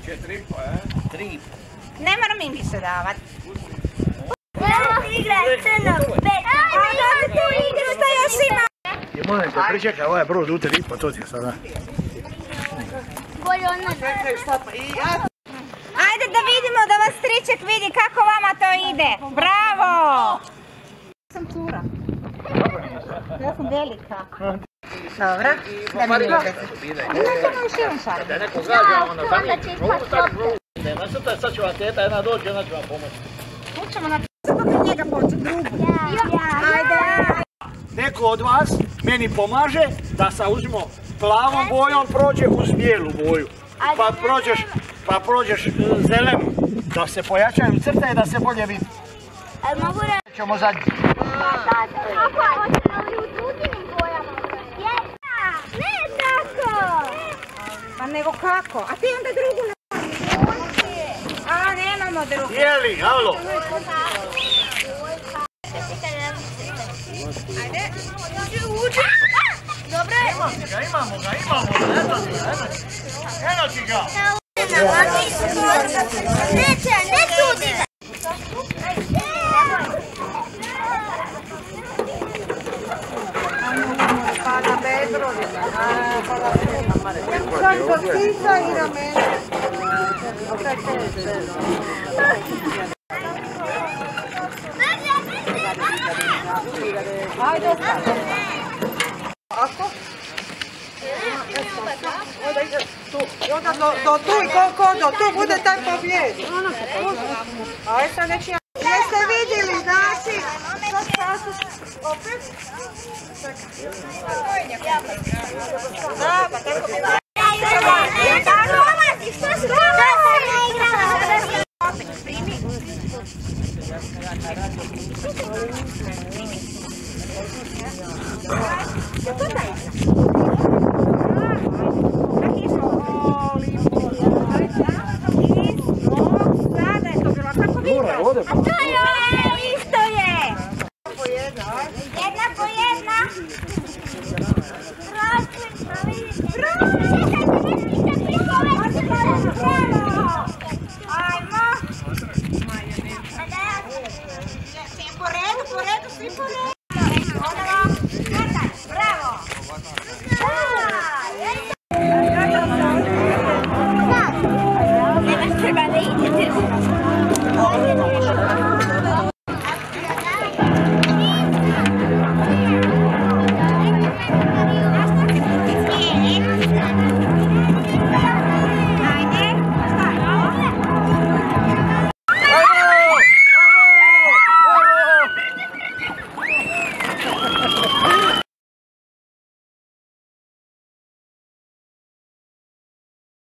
3,5. Ne moram im više davati. Igra crno, pet. Ajde, tu igru šta još ima. I molim te, pričekaj, ovaj brod uteri, pa to ti je sada. Bolje ono. Ajde da vidimo, da vas striček vidi kako vama to ide. Bravo! Ja sam cura. Ja sam velika. Dobro, da mi ljubite. Nećemo još jedan šalim. Da neko gađa, onda zamijeniti. Sad će vam teta jedna doći, ona će vam pomoći. Učemo na kako njega početi drugu. Ajde. Neko od vas meni pomaže da sa uzmo plavom bojom prođe uz bijelu boju. Pa prođeš zelenu. Da se pojačaju crte i da se bolje vidi. Mogu reći? Ćemo zadnji. Ne tako! Pa nego kako? A ti onda drugu ne... A, nemamo drugu. Jeli, alo? Ajde, uđi. Dobro je. Imamo ga. Eno ti ga. Neće, ne tudi ga. Pana Bedrovi. Sad do Tisa i na mene. Ajde, ako? Onda ide tu. I onda do tu i ko do tu bude taj pobjedi. Ajde sad neći ja. Jeste vidjeli, znači? Opet? Da, pa tako bi da. Opet primi. Sada je to bilo kako vidio. A to je isto je. Jedna po jedna. Ajmo. Po redu, svi po redu. Bravo. Nemaš treba da idete.